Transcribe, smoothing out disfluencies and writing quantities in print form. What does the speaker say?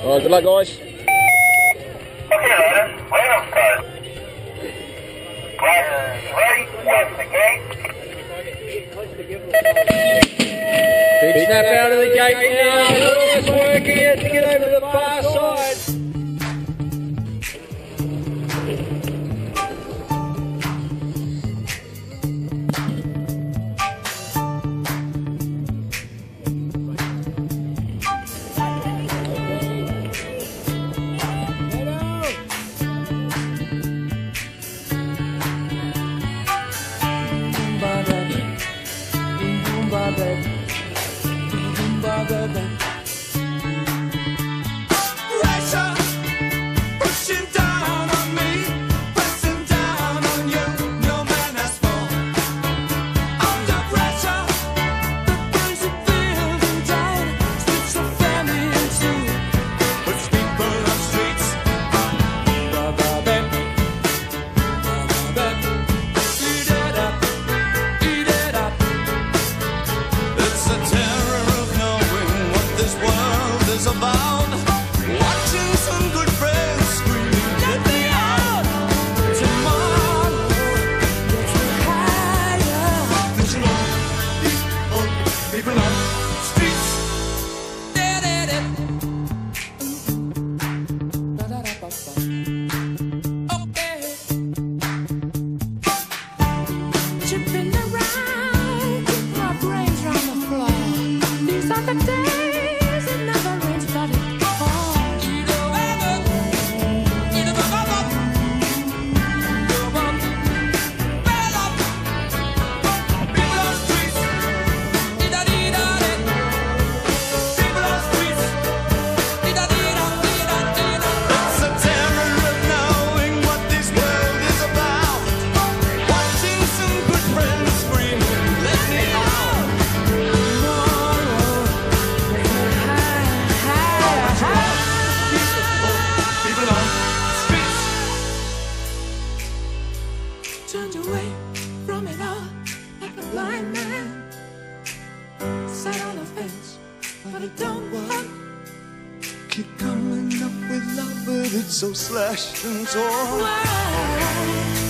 Alright, good luck, guys. Okay, riders, wait up, cars. Riders ready, watch the gate. Big snap out of the gate now. Nice work here to get over the far side. Pressure pushing down on me, pressing down on you. No man has fall. Under pressure, the things you feel them down. Switch your family into push people on streets. Eat it up, eat it up. It's the terror of knowing what this world is about. Watching some good friends screaming, let me out. Tomorrow gets me higher. Vision on people on streets. Okay. Chipping around, keep my brains round the floor. These are the days it never rains, but it falls. It's the terror of knowing what this world is about. Watching some good friends scream, let me out. People on streets turned away from it all like a blind man. Sat on the fence, but it don't work. Keep coming up with love, but it's so slashed and torn. Why?